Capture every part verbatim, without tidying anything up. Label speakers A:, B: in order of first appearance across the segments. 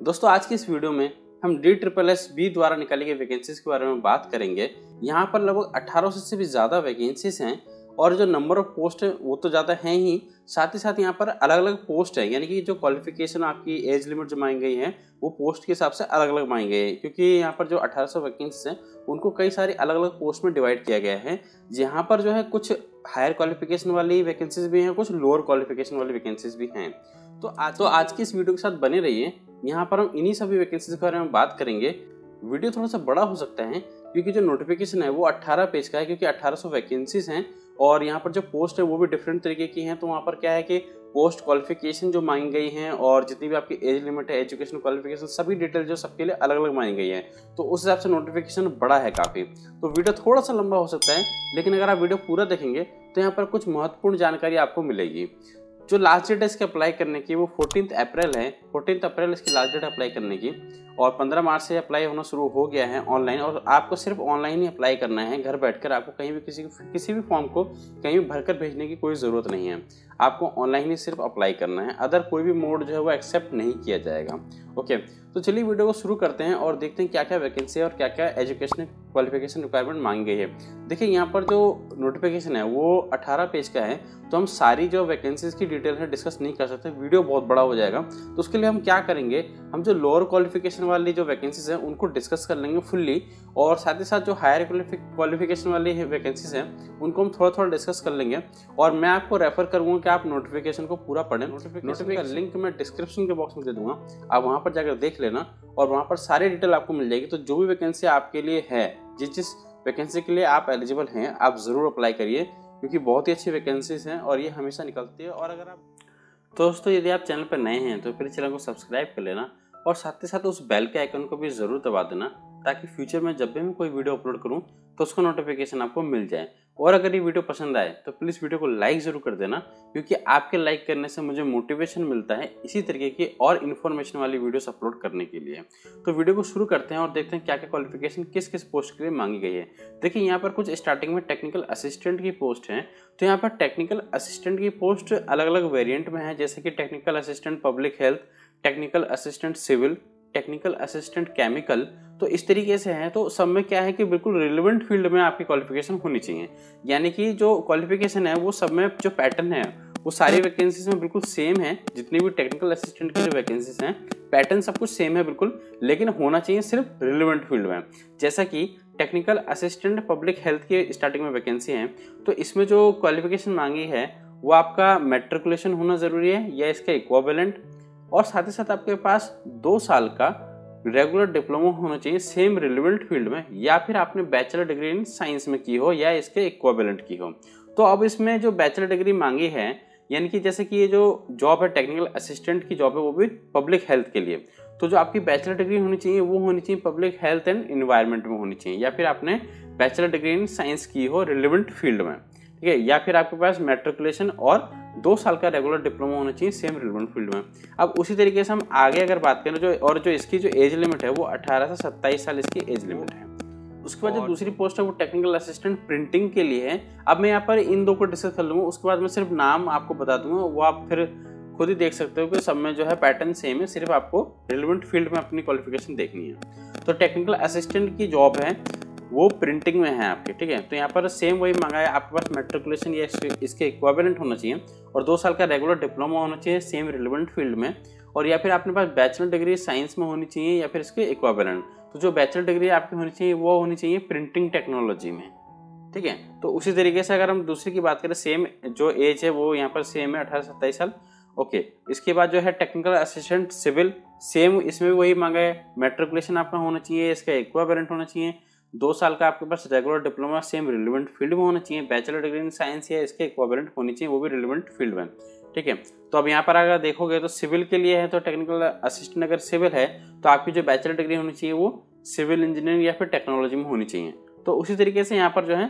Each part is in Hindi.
A: दोस्तों आज की इस वीडियो में हम डी ट्रिपल एस बी द्वारा निकाली गई वैकेंसीज के बारे में बात करेंगे। यहाँ पर लगभग अठारह सौ से भी ज़्यादा वैकेंसीज हैं और जो नंबर ऑफ पोस्ट है वो तो ज़्यादा हैं ही, साथ ही साथ यहाँ पर अलग अलग पोस्ट है, यानी कि जो क्वालिफिकेशन आपकी एज लिमिट जो मांगी गई है वो पोस्ट के हिसाब से अलग अलग मांगी गई है, क्योंकि यहाँ पर जो अठारह सौ वैकेंसीज हैं उनको कई सारी अलग अलग पोस्ट में डिवाइड किया गया है। यहाँ पर जो है कुछ हायर क्वालिफिकेशन वाली वैकेंसीज भी हैं, कुछ लोअर क्वालिफिकेशन वाली वैकेंसीज भी हैं। तो आज तो आज की इस वीडियो के साथ बने रहिए। यहाँ पर हम इन्हीं सभी वैकेंसीज के बारे में बात करेंगे। वीडियो थोड़ा सा बड़ा हो सकता है क्योंकि जो नोटिफिकेशन है वो अठारह पेज का है, क्योंकि अठारह सौ वैकेंसीज हैं और यहाँ पर जो पोस्ट है वो भी डिफरेंट तरीके की हैं। तो वहाँ पर क्या है कि पोस्ट क्वालिफिकेशन जो मांगी गई हैं और जितनी भी आपकी एज लिमिट है, एजुकेशन क्वालिफिकेशन, सभी डिटेल जो सबके लिए अलग अलग मांगी गई है। तो उस हिसाब से नोटिफिकेशन बड़ा है काफ़ी, तो वीडियो थोड़ा सा लंबा हो सकता है, लेकिन अगर आप वीडियो पूरा देखेंगे तो यहाँ पर कुछ महत्वपूर्ण जानकारी आपको मिलेगी। जो लास्ट डेट है इसके अप्लाई करने की वो फोर्टीन अप्रैल है। फोर्टीन अप्रैल इसकी लास्ट डेट अप्लाई करने की और पंद्रह मार्च से अप्लाई होना शुरू हो गया है ऑनलाइन। और आपको सिर्फ ऑनलाइन ही अप्लाई करना है, घर बैठकर आपको कहीं भी किसी किसी भी फॉर्म को कहीं भी भरकर भेजने की कोई ज़रूरत नहीं है। आपको ऑनलाइन ही सिर्फ अप्लाई करना है, अदर कोई भी मोड जो है वो एक्सेप्ट नहीं किया जाएगा। ओके, तो चलिए वीडियो को शुरू करते हैं और देखते हैं क्या क्या वैकेंसी है और क्या क्या एजुकेशन क्वालिफिकेशन रिक्वायरमेंट मांगी गई है। देखिए यहाँ पर जो नोटिफिकेशन है वो अठारह पेज का है, तो हम सारी जो वैकेंसीज की डिटेल है डिस्कस नहीं कर सकते, वीडियो बहुत बड़ा हो जाएगा। तो उसके लिए हम क्या करेंगे, हम जो लोअर क्वालिफिकेशन वाली जो वैकेंसीज हैं उनको डिस्कस कर लेंगे फुल्ली, और साथ ही साथ जो हायर क्वालिफिकेशन वाली वैकेंसीज हैं उनको हम थोड़ा थोड़ा डिस्कस कर लेंगे। और मैं आपको रेफर करूँगा कि आप नोटिफिकेशन को पूरा पढ़ें। नोटिफिकेशन का लिंक मैं डिस्क्रिप्शन के बॉक्स में दे दूंगा, आप वहाँ पर जाकर देख लेना और वहाँ पर सारी डिटेल आपको मिल जाएगी। तो जो भी वैकेंसी आपके लिए है, जिस जिस वैकेंसी के लिए आप एलिजिबल हैं, आप ज़रूर अप्लाई करिए, क्योंकि बहुत ही अच्छी वैकेंसीज हैं और ये हमेशा निकलती है। और अगर आप तो दोस्तों यदि आप चैनल पर नए हैं तो फिर चैनल को सब्सक्राइब कर लेना और साथ ही साथ उस बेल के आइकन को भी ज़रूर दबा देना, ताकि फ्यूचर में जब भी मैं कोई वीडियो अपलोड करूं तो उसका नोटिफिकेशन आपको मिल जाए। और अगर ये वीडियो पसंद आए तो प्लीज़ वीडियो को लाइक ज़रूर कर देना, क्योंकि आपके लाइक करने से मुझे मोटिवेशन मिलता है इसी तरीके की और इन्फॉर्मेशन वाली वीडियोस अपलोड करने के लिए। तो वीडियो को शुरू करते हैं और देखते हैं क्या क्या क्वालिफिकेशन किस किस पोस्ट के लिए मांगी गई है। देखिए यहाँ पर कुछ स्टार्टिंग में टेक्निकल असिस्टेंट की पोस्ट हैं। तो यहाँ पर टेक्निकल असिस्टेंट की पोस्ट अलग अलग वेरियंट में है, जैसे कि technical assistant public health, technical assistant civil, technical assistant chemical. तो इस तरीके से है। तो सब में क्या है कि बिल्कुल रिलेवेंट फील्ड में आपकी क्वालिफिकेशन होनी चाहिए, यानी कि जो क्वालिफिकेशन है वो सब में जो पैटर्न है वो सारी वैकेंसीज में बिल्कुल सेम है। जितनी भी टेक्निकल असिस्टेंट की जो वैकेंसीज हैं पैटर्न सब कुछ सेम है बिल्कुल, लेकिन होना चाहिए सिर्फ रिलेवेंट फील्ड में। जैसा कि टेक्निकल असिस्टेंट पब्लिक हेल्थ की स्टार्टिंग में वैकेंसी है, तो इसमें जो क्वालिफिकेशन मांगी है वो आपका मैट्रिकुलेशन होना ज़रूरी है या इसका इक्विवेलेंट, और साथ ही साथ आपके पास दो साल का रेगुलर डिप्लोमा होना चाहिए सेम रिलेवेंट फील्ड में, या फिर आपने बैचलर डिग्री इन साइंस में की हो या इसके इक्विवेलेंट की हो। तो अब इसमें जो बैचलर डिग्री मांगी है, यानी कि जैसे कि ये जो जॉब है टेक्निकल असिस्टेंट की जॉब है वो भी पब्लिक हेल्थ के लिए, तो जो आपकी बैचलर डिग्री होनी चाहिए वो होनी चाहिए पब्लिक हेल्थ एंड एनवायरनमेंट में होनी चाहिए, या फिर आपने बैचलर डिग्री इन साइंस की हो रिलेवेंट फील्ड में, ठीक है, या फिर आपके पास मैट्रिकुलेशन और दो साल का रेगुलर डिप्लोमा होना चाहिए सेम रिलेवेंट फील्ड में। अब उसी तरीके से हम आगे अगर बात करें जो और जो इसकी जो एज लिमिट है वो अठारह से सत्ताईस साल इसकी एज लिमिट है। उसके बाद जो दूसरी पोस्ट है वो टेक्निकल असिस्टेंट प्रिंटिंग के लिए है। अब मैं यहाँ पर इन दो को डिस्कस कर लूँगा, उसके बाद मैं सिर्फ नाम आपको बता दूंगा, वो आप फिर खुद ही देख सकते हो कि सब में जो है पैटर्न सेम है, सिर्फ आपको रिलेवेंट फील्ड में अपनी क्वालिफिकेशन देखनी है। तो टेक्निकल असिस्टेंट की जॉब है वो प्रिंटिंग में है आपके, ठीक है। तो यहाँ पर सेम वही मांगा है, आपके पास मैट्रिकुलेशन या इसके इक्विवेलेंट होना चाहिए और दो साल का रेगुलर डिप्लोमा होना चाहिए सेम रिलेवेंट फील्ड में, और या फिर आपके पास बैचलर डिग्री साइंस में होनी चाहिए या फिर इसके इक्विवेलेंट। तो जो बैचलर डिग्री आपकी होनी चाहिए वो होनी चाहिए प्रिंटिंग टेक्नोलॉजी में, ठीक है। तो उसी तरीके से अगर हम दूसरी की बात करें, सेम जो एज है वो यहाँ पर सेम है अठारह सत्ताईस साल। ओके, इसके बाद जो है टेक्निकल असिस्टेंट सिविल, सेम इसमें भी वही मांगा है, मैट्रिकुलेशन आपका होना चाहिए, इसका इक्विवेलेंट होना चाहिए, दो साल का आपके पास regular diploma same relevant field में होना चाहिए, बैचलर डिग्री इन साइंस या इसके इक्विवेलेंट होनी चाहिए वो भी रिलेवेंट फील्ड में, ठीक है। तो अब यहाँ पर अगर देखोगे तो सिविल के लिए है, तो टेक्निकल असिस्टेंट अगर सिविल है तो आपकी जो बैचलर डिग्री होनी चाहिए वो सिविल इंजीनियरिंग या फिर टेक्नोलॉजी में होनी चाहिए। तो उसी तरीके से यहाँ पर जो है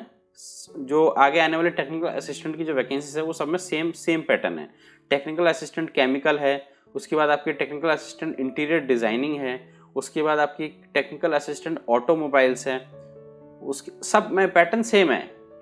A: जो आगे आने वाले टेक्निकल असिस्टेंट की जो वैकेंसीज है वो सब में सेम सेम पैटर्न है। टेक्निकल असिस्टेंट केमिकल है, उसके बाद आपकी टेक्निकल असिस्टेंट इंटीरियर डिज़ाइनिंग है, उसके बाद आपकी टेक्निकल असिस्टेंट ऑटोमोबाइल्स है, उसके सब में पैटर्न सेम है,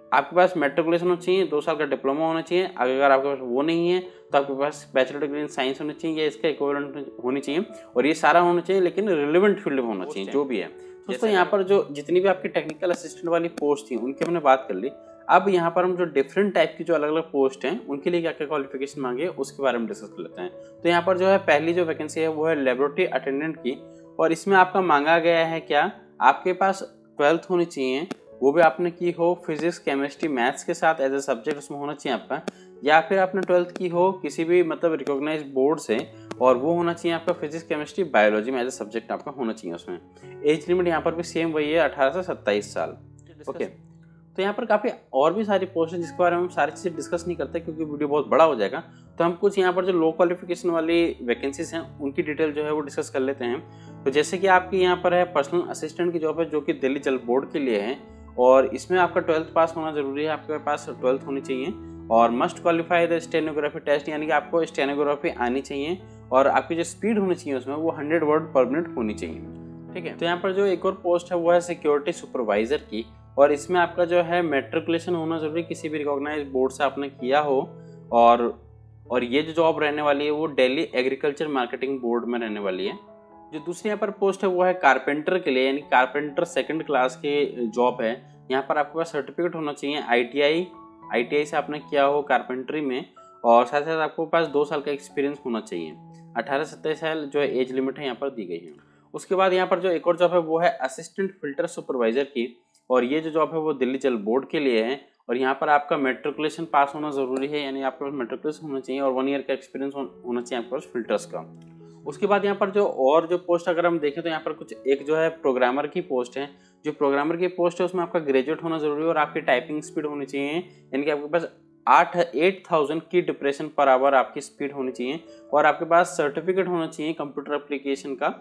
A: आपके पास मेट्रिकुलेशन होना चाहिए, दो साल का डिप्लोमा होना चाहिए। अगर आपके पास वो नहीं है तो आपके पास बैचलर डिग्री इन साइंस होनी चाहिए या इसका इक्विवेलेंट होनी चाहिए, और ये सारा होना चाहिए लेकिन रिलेवेंट फील्ड में होना चाहिए जो भी है। दोस्तों यहाँ पर जो जितनी भी आपकी टेक्निकल असिस्टेंट वाली पोस्ट थी उनकी हमने बात कर ली। अब यहाँ पर हम जो डिफरेंट टाइप की जो अलग अलग पोस्ट हैं उनके लिए क्या क्या क्वालिफिकेशन मांगे उसके बारे में डिस्कस कर लेते हैं। तो यहाँ पर जो है पहली जो वैकेंसी है वो है लेबोरेटरी अटेंडेंट की, और इसमें आपका मांगा गया है क्या, आपके पास ट्वेल्थ होनी चाहिए, वो भी आपने की हो फिजिक्स केमिस्ट्री मैथ्स के साथ एज ए सब्जेक्ट उसमें होना चाहिए आपका, या फिर आपने ट्वेल्थ की हो किसी भी मतलब रिकॉग्नाइज बोर्ड से और वो होना चाहिए आपका फिजिक्स केमिस्ट्री बायोलॉजी में एज ए सब्जेक्ट आपका होना चाहिए उसमें। एज लिमिट यहाँ पर भी सेम वही है, अठारह से सत्ताईस साल। ओके, तो यहाँ पर काफ़ी और भी सारी पोस्ट हैं जिसके बारे में हम सारी चीज़ें डिस्कस नहीं करते क्योंकि वीडियो बहुत बड़ा हो जाएगा। तो हम कुछ यहाँ पर जो लो क्वालिफिकेशन वाली वैकेंसीज हैं उनकी डिटेल जो है वो डिस्कस कर लेते हैं। तो जैसे कि आपकी यहाँ पर है पर्सनल असिस्टेंट की जॉब है जो कि दिल्ली जल बोर्ड के लिए है, और इसमें आपका ट्वेल्थ पास होना जरूरी है, आपके पास ट्वेल्थ होनी चाहिए, और must qualify the stenography test, यानी कि आपको स्टेनोग्राफी आनी चाहिए, और आपकी जो स्पीड होनी चाहिए उसमें वो हंड्रेड वर्ड पर मिनट होनी चाहिए। ठीक है, तो यहाँ पर जो एक और पोस्ट है वो है सिक्योरिटी सुपरवाइजर की, और इसमें आपका जो है मेट्रिकुलेशन होना जरूरी, किसी भी रिकॉग्नाइज बोर्ड से आपने किया हो, और और ये जो जॉब रहने वाली है वो दिल्ली एग्रीकल्चर मार्केटिंग बोर्ड में रहने वाली है। जो दूसरी यहाँ पर पोस्ट है वो है कारपेंटर के लिए, यानी कारपेंटर सेकंड क्लास के जॉब है। यहाँ पर आपके पास सर्टिफिकेट होना चाहिए आईटीआई आईटीआई से आपने किया हो कारपेंटरी में, और साथ साथ आपको पास दो साल का एक्सपीरियंस होना चाहिए। अठारह से सत्ताईस साल जो है एज लिमिट है यहाँ पर दी गई है। उसके बाद यहाँ पर जो एक और जॉब है वो है असिस्टेंट फिल्टर सुपरवाइजर की, और ये जो जॉब है वो दिल्ली जल बोर्ड के लिए है, और यहाँ पर आपका मेट्रिकुलेशन पास होना जरूरी है, यानी आपके पास मेट्रिकुलेशन होना चाहिए और वन ईयर का एक्सपीरियंस होना चाहिए आपके पास फिल्टर्स का। उसके बाद यहाँ पर जो और जो पोस्ट अगर हम देखें तो यहाँ पर कुछ एक जो है प्रोग्रामर की पोस्ट है। जो प्रोग्रामर की पोस्ट है उसमें आपका ग्रेजुएट होना जरूरी है और आपकी टाइपिंग स्पीड होनी चाहिए, यानी कि आपके पास आठ एट थाउजेंड की डिप्रेशन पर आवर आपकी स्पीड होनी चाहिए, और आपके पास सर्टिफिकेट होना चाहिए कंप्यूटर एप्लीकेशन का।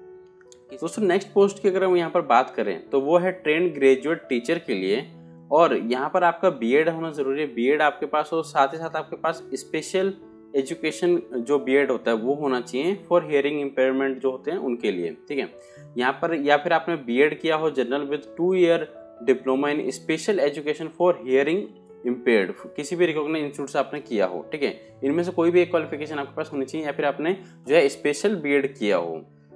A: दोस्तों नेक्स्ट पोस्ट की अगर हम यहाँ पर बात करें तो वो है ट्रेन ग्रेजुएट टीचर के लिए, और यहाँ पर आपका बीएड होना जरूरी है, बीएड आपके पास हो, साथ ही साथ आपके पास स्पेशल एजुकेशन जो बीएड होता है वो होना चाहिए फॉर हियरिंग इम्पेयरमेंट जो होते हैं उनके लिए। ठीक है, यहाँ पर या फिर आपने बीएड किया हो general with two year diploma in special education for hearing impaired, किसी भी रिकॉग्नाइज्ड इंस्टीट्यूट से आपने किया हो। ठीक है, इनमें से कोई भी एक क्वालिफिकेशन आपके पास होनी चाहिए, या फिर आपने जो है स्पेशल बीएड किया हो।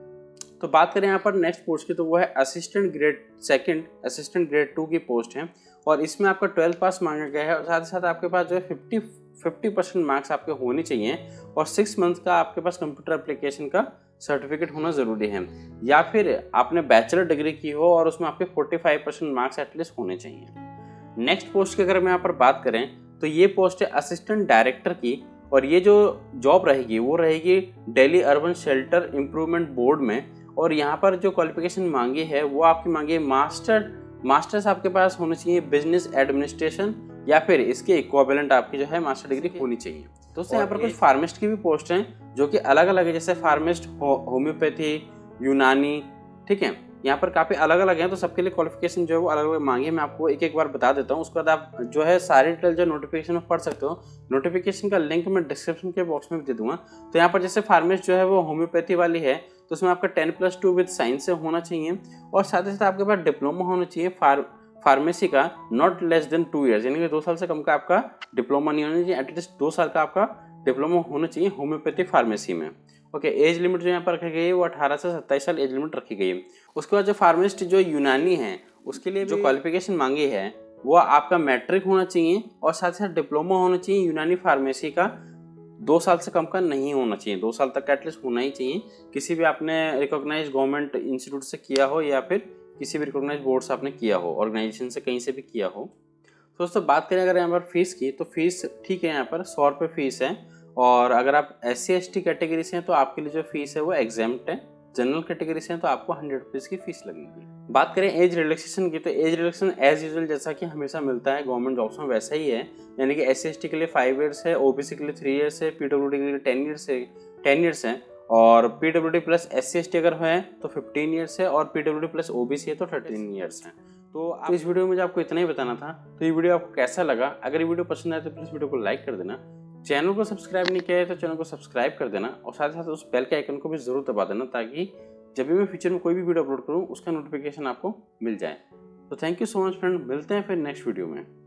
A: तो बात करें यहाँ पर नेक्स्ट पोस्ट की तो वो है assistant grade second assistant grade two की पोस्ट है, और इसमें आपका ट्वेल्थ पास मांगा गया है, और साथ ही साथ आपके पास जो है फिफ्टी फिफ्टी परसेंट मार्क्स आपके होने चाहिए, और सिक्स मंथ का आपके पास कंप्यूटर एप्लीकेशन का सर्टिफिकेट होना जरूरी है, या फिर आपने बैचलर डिग्री की हो और उसमें आपके forty five percent marks at least होने चाहिए। नेक्स्ट पोस्ट की अगर हम यहाँ पर बात करें तो ये पोस्ट है असिस्टेंट डायरेक्टर की, और ये जो जॉब रहेगी वो रहेगी Delhi urban shelter improvement board में, और यहाँ पर जो क्वालिफिकेशन मांगी है वो आपकी मांगी है मास्टर मास्टर्स आपके पास होना चाहिए बिजनेस एडमिनिस्ट्रेशन, या फिर इसके इक्विवेलेंट आपकी जो है मास्टर डिग्री होनी चाहिए। दोस्तों यहाँ पर कुछ फार्मिस्ट की भी पोस्ट हैं जो कि अलग अलग है, जैसे फार्मिस्ट, होम्योपैथी, यूनानी। ठीक है, यहाँ पर काफ़ी अलग अलग हैं, तो सबके लिए क्वालिफिकेशन जो है वो अलग अलग मांगी है। मैं आपको एक एक बार बता देता हूँ, उसके बाद आप जो है सारे डिटेल जो नोटिफिकेशन में पढ़ सकते हो। नोटिफिकेशन का लिंक मैं डिस्क्रिप्शन के बॉक्स में भी दे दूंगा। तो यहाँ पर जैसे फार्मिस्ट जो है वो होम्योपैथी वाली है, तो उसमें आपका ten plus two with science से होना चाहिए, और साथ ही साथ आपके पास डिप्लोमा होना चाहिए फार फार्मेसी का not less than two years, यानी कि दो साल से कम का आपका डिप्लोमा नहीं होना चाहिए, एटलीस्ट दो साल का आपका डिप्लोमा होना चाहिए होम्योपैथी फार्मेसी में। ओके, एज लिमिट जो यहाँ पर रखी गई है वो अठारह से सत्ताईस साल एज लिमिट रखी गई है। उसके बाद जो फार्मिस्ट जो यूनानी है उसके लिए जो क्वालिफिकेशन मांगी है वो आपका मैट्रिक होना चाहिए, और साथ ही साथ डिप्लोमा होना चाहिए यूनानी फार्मेसी का, दो साल से कम का नहीं होना चाहिए, दो साल तक का एटलीस्ट होना ही चाहिए, किसी भी आपने रिकॉग्नाइज गवर्नमेंट इंस्टीट्यूट से किया हो या फिर किसी भी रिकॉग्नाइज बोर्ड से आपने किया हो, ऑर्गेनाइजेशन से कहीं से भी किया हो। तो दोस्तों बात करें अगर यहाँ पर फीस की, तो फीस ठीक है, यहाँ पर सौ रुपये फीस है, और अगर आप S C S T category से हैं तो आपके लिए जो फीस है वो एग्जाम्प्ट है, जनरल कैटेगरी से हैं तो आपको हंड्रेड रुपीज़ की फीस लगेगी। बात करें एज रिलैक्सेशन की, तो एज रिलैक्सेशन एज यूजुअल जैसा कि हमेशा मिलता है गवर्नमेंट जॉब्स में वैसा ही है, यानी कि एस सी एस टी के लिए फाइव ईयर्स है, ओबीसी के लिए थ्री ईयर्स है, पीडब्ल्यूडी के लिए टेन ईयर्स है टेन ईयर्स है और PWD plus S C S T अगर है तो फिफ्टीन ईयर्स है, और पीडब्ल्यूडी प्लस ओबीसी है तो थर्टीन ईयर्स है। तो आप इस वीडियो में मुझे आपको इतना ही बताना था। तो ये वीडियो आपको कैसा लगा? अगर ये वीडियो पसंद आए तो प्लीज़ वीडियो को लाइक कर देना, चैनल को सब्सक्राइब नहीं किया है तो चैनल को सब्सक्राइब कर देना, और साथ ही साथ उस बेल के आइकन को भी जरूर दबा देना, ताकि जब भी मैं फ्यूचर में कोई भी वीडियो अपलोड करूँ उसका नोटिफिकेशन आपको मिल जाए। तो thank you so much friend, मिलते हैं फिर नेक्स्ट वीडियो में।